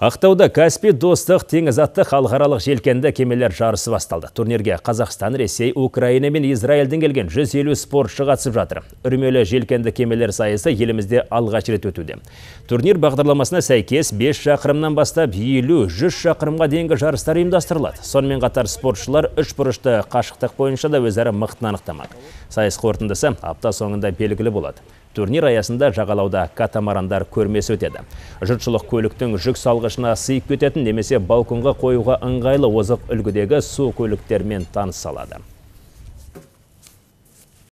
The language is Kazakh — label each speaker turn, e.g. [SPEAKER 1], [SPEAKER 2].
[SPEAKER 1] Ақтауда Каспий достық теңіз атты халықаралық желкенді кемелер жарысы басталды. Турнирге Қазақстан, Ресей, Украина мен Израильден келген 150 спортшы қатысып жатыр. Үрмелі желкенді кемелер сайысы елімізде алғаш рет өтуде. Турнир бағдарламасына сәйкес 5 шақырымнан бастап 50-100 шақырымға дейінгі жарыстар ұйымдастырылады. Сонымен қатар спортшылар 3 бұрышты қашықтық бойынша да өзара мықтын анықтамақ. Сайыс қорытындысы апта соңында белгілі болады. Турнир аясында жағалауда катамарандар көрмесі өтеді. Жұртшылық көліктің жүк салғышына сыйып кететін немесе балконға қоюға ыңғайлы озық үлгідегі су көліктермен таныса алады.